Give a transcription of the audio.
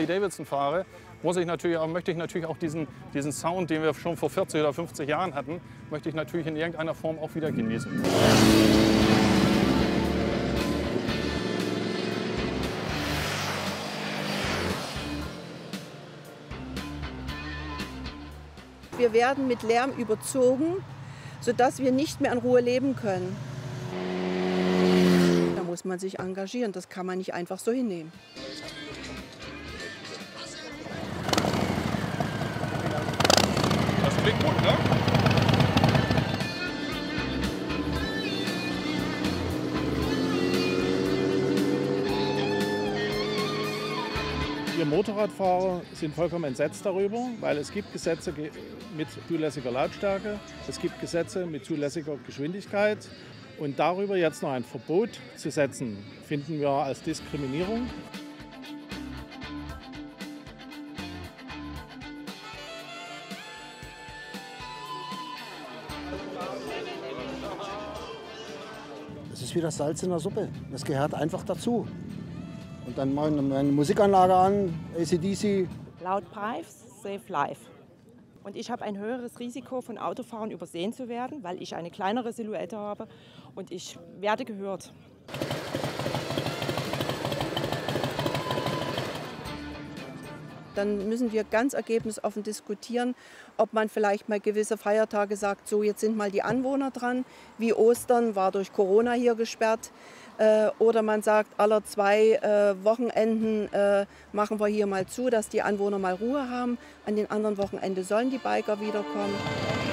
Harley-Davidson fahre, möchte ich natürlich auch diesen Sound, den wir schon vor 40 oder 50 Jahren hatten, möchte ich natürlich in irgendeiner Form auch wieder genießen. Wir werden mit Lärm überzogen, sodass wir nicht mehr in Ruhe leben können. Da muss man sich engagieren, das kann man nicht einfach so hinnehmen. Das klingt gut, ne? Wir Motorradfahrer sind vollkommen entsetzt darüber, weil es gibt Gesetze mit zulässiger Lautstärke, es gibt Gesetze mit zulässiger Geschwindigkeit und darüber jetzt noch ein Verbot zu setzen, finden wir als Diskriminierung. Es ist wie das Salz in der Suppe, das gehört einfach dazu. Und dann mache ich meine Musikanlage an, AC/DC. Loud Pipes save life. Und ich habe ein höheres Risiko, von Autofahrern übersehen zu werden, weil ich eine kleinere Silhouette habe und ich werde gehört. Dann müssen wir ganz ergebnisoffen diskutieren, ob man vielleicht mal gewisse Feiertage sagt, so jetzt sind mal die Anwohner dran, wie Ostern war durch Corona hier gesperrt. Oder man sagt, alle 2 Wochenenden machen wir hier mal zu, dass die Anwohner mal Ruhe haben. An den anderen Wochenenden sollen die Biker wiederkommen.